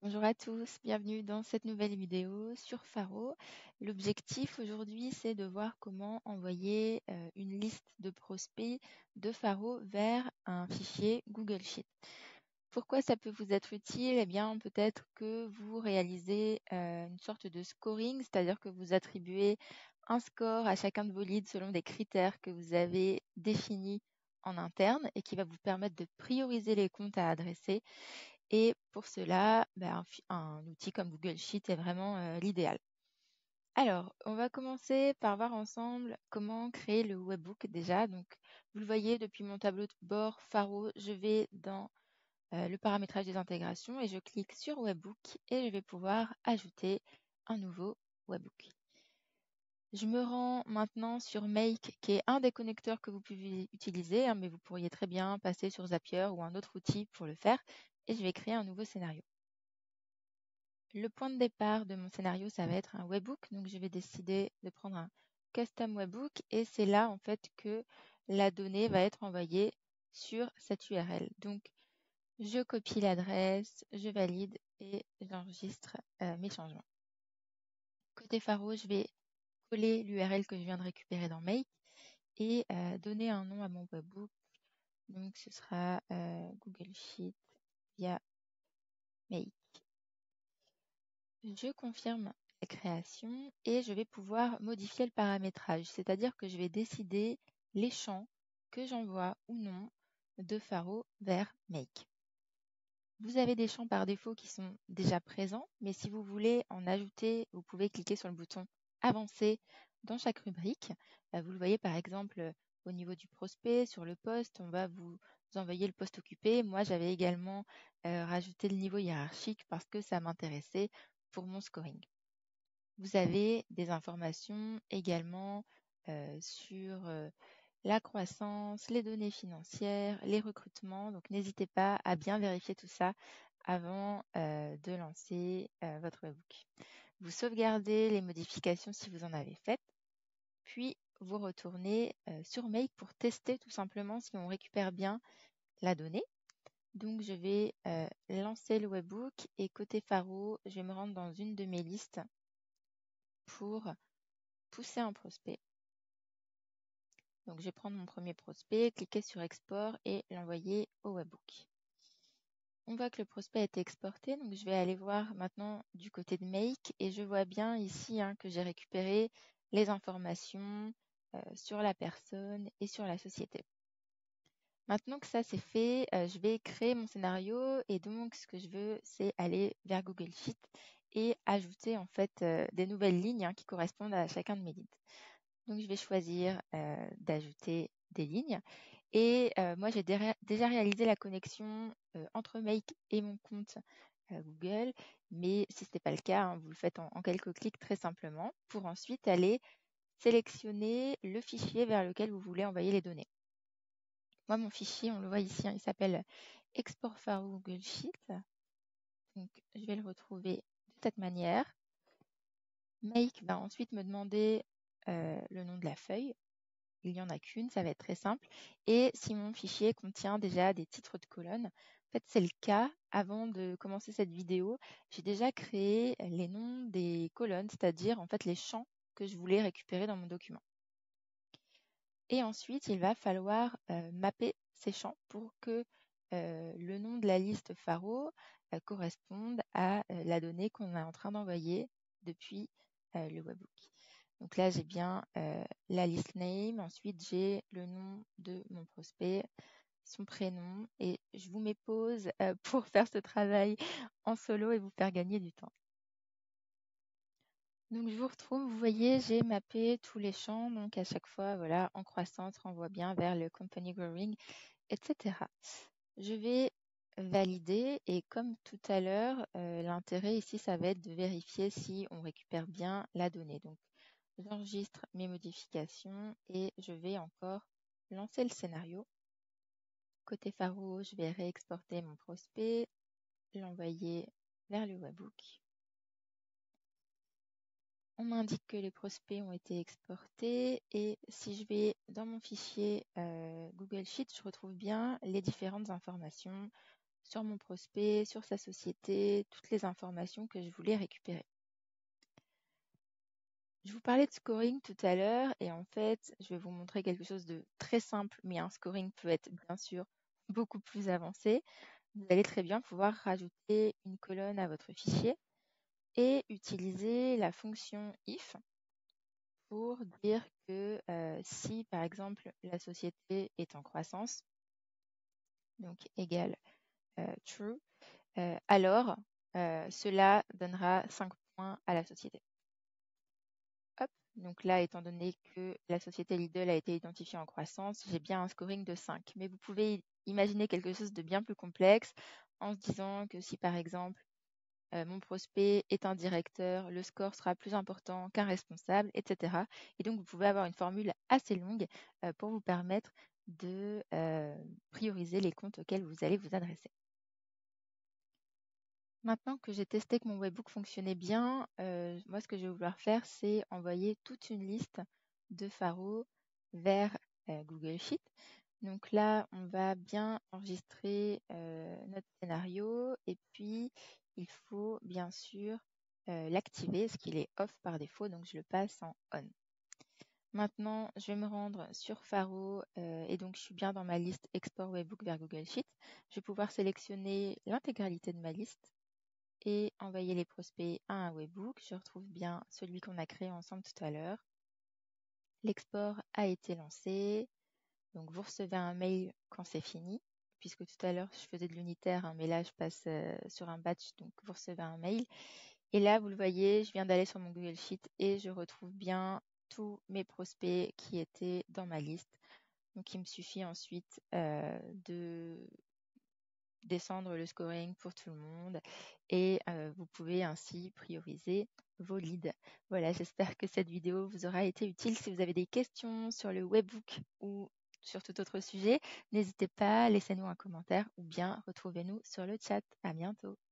Bonjour à tous, bienvenue dans cette nouvelle vidéo sur Faro. L'objectif aujourd'hui, c'est de voir comment envoyer une liste de prospects de Faro vers un fichier Google Sheet. Pourquoi ça peut vous être utile? Eh bien, peut-être que vous réalisez une sorte de scoring, c'est-à-dire que vous attribuez un score à chacun de vos leads selon des critères que vous avez définis en interne et qui va vous permettre de prioriser les comptes à adresser. Et pour cela, un outil comme Google Sheet est vraiment l'idéal. Alors, on va commencer par voir ensemble comment créer le webbook déjà. Donc, vous le voyez depuis mon tableau de bord Faro, je vais dans le paramétrage des intégrations et je clique sur webbook et je vais pouvoir ajouter un nouveau webbook. Je me rends maintenant sur Make, qui est un des connecteurs que vous pouvez utiliser, mais vous pourriez très bien passer sur Zapier ou un autre outil pour le faire. Et je vais créer un nouveau scénario. Le point de départ de mon scénario, ça va être un webbook. Donc, je vais décider de prendre un custom webbook et c'est là, en fait, que la donnée va être envoyée sur cette URL. Donc, je copie l'adresse, je valide et j'enregistre mes changements. Côté Faro, je vais coller l'URL que je viens de récupérer dans Make et donner un nom à mon webbook. Donc, ce sera Google Sheet via Make. Je confirme la création et je vais pouvoir modifier le paramétrage, c'est-à-dire que je vais décider les champs que j'envoie ou non de Faro vers Make. Vous avez des champs par défaut qui sont déjà présents, mais si vous voulez en ajouter, vous pouvez cliquer sur le bouton Avancer dans chaque rubrique. Vous le voyez par exemple au niveau du prospect, sur le poste, on va vous envoyer le poste occupé. Moi, j'avais également rajouté le niveau hiérarchique parce que ça m'intéressait pour mon scoring. Vous avez des informations également sur la croissance, les données financières, les recrutements. Donc, n'hésitez pas à bien vérifier tout ça avant de lancer votre webbook. Vous sauvegardez les modifications si vous en avez faites, puis vous retournez sur Make pour tester tout simplement si on récupère bien la donnée. Donc, je vais lancer le webbook et côté Faro, je vais me rendre dans une de mes listes pour pousser un prospect. Donc, je vais prendre mon premier prospect, cliquer sur Export et l'envoyer au webbook. On voit que le prospect a été exporté, donc je vais aller voir maintenant du côté de Make et je vois bien ici que j'ai récupéré les informations sur la personne et sur la société. Maintenant que ça c'est fait, je vais créer mon scénario et donc ce que je veux c'est aller vers Google Sheet et ajouter en fait des nouvelles lignes qui correspondent à chacun de mes leads. Donc, je vais choisir d'ajouter des lignes. Et moi, j'ai déjà réalisé la connexion entre Make et mon compte Google. Mais si ce n'est pas le cas, vous le faites en quelques clics très simplement pour ensuite aller sélectionner le fichier vers lequel vous voulez envoyer les données. Moi, mon fichier, on le voit ici, il s'appelle Export Faro Google Sheet. Donc, je vais le retrouver de cette manière. Make va ensuite me demander le nom de la feuille. Il n'y en a qu'une, ça va être très simple. Et si mon fichier contient déjà des titres de colonnes, en fait, c'est le cas. Avant de commencer cette vidéo, j'ai déjà créé les noms des colonnes, c'est-à-dire en fait les champs que je voulais récupérer dans mon document. Et ensuite, il va falloir mapper ces champs pour que le nom de la liste Faro corresponde à la donnée qu'on est en train d'envoyer depuis le webbook. Donc là, j'ai bien la list name. Ensuite, j'ai le nom de mon prospect, son prénom. Et je vous mets pause pour faire ce travail en solo et vous faire gagner du temps. Donc, je vous retrouve. Vous voyez, j'ai mappé tous les champs. Donc, à chaque fois, voilà, en croissance, renvoie bien vers le company growing, etc. Je vais valider et comme tout à l'heure, l'intérêt ici, ça va être de vérifier si on récupère bien la donnée. Donc, j'enregistre mes modifications et je vais encore lancer le scénario. Côté Faro, je vais réexporter mon prospect, l'envoyer vers le webbook. On m'indique que les prospects ont été exportés et si je vais dans mon fichier Google Sheet, je retrouve bien les différentes informations sur mon prospect, sur sa société, toutes les informations que je voulais récupérer. Je vous parlais de scoring tout à l'heure et en fait, je vais vous montrer quelque chose de très simple, mais un scoring peut être bien sûr beaucoup plus avancé. Vous allez très bien pouvoir rajouter une colonne à votre fichier et utiliser la fonction if pour dire que si par exemple la société est en croissance, donc égale true, alors cela donnera 5 points à la société. Hop, donc là, étant donné que la société Lidl a été identifiée en croissance, j'ai bien un scoring de 5. Mais vous pouvez imaginer quelque chose de bien plus complexe en se disant que si par exemple mon prospect est un directeur, le score sera plus important qu'un responsable, etc. Et donc vous pouvez avoir une formule assez longue pour vous permettre de prioriser les comptes auxquels vous allez vous adresser. Maintenant que j'ai testé que mon webbook fonctionnait bien, moi ce que je vais vouloir faire, c'est envoyer toute une liste de Faro vers Google Sheet. Donc là, on va bien enregistrer notre scénario et puis il faut bien sûr l'activer, ce qu'il est off par défaut, donc je le passe en on. Maintenant, je vais me rendre sur Faro et donc je suis bien dans ma liste Export Webbook vers Google Sheet. Je vais pouvoir sélectionner l'intégralité de ma liste et envoyer les prospects à un webbook. Je retrouve bien celui qu'on a créé ensemble tout à l'heure. L'export a été lancé. Donc, vous recevez un mail quand c'est fini, puisque tout à l'heure, je faisais de l'unitaire, hein, mais là, je passe sur un batch, donc vous recevez un mail. Et là, vous le voyez, je viens d'aller sur mon Google Sheet et je retrouve bien tous mes prospects qui étaient dans ma liste. Donc, il me suffit ensuite de descendre le scoring pour tout le monde et vous pouvez ainsi prioriser vos leads. Voilà, j'espère que cette vidéo vous aura été utile. Si vous avez des questions sur le webbook ou sur tout autre sujet, n'hésitez pas, laissez-nous un commentaire ou bien retrouvez-nous sur le chat. À bientôt.